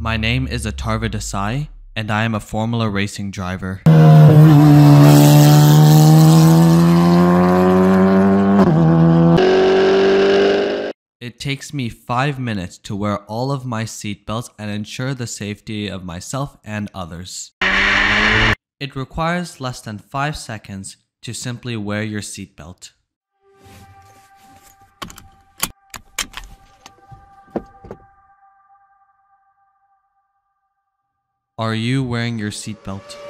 My name is Atharva Desai, and I am a Formula Racing driver. It takes me 5 minutes to wear all of my seatbelts and ensure the safety of myself and others. It requires less than 5 seconds to simply wear your seatbelt. Are you wearing your seatbelt?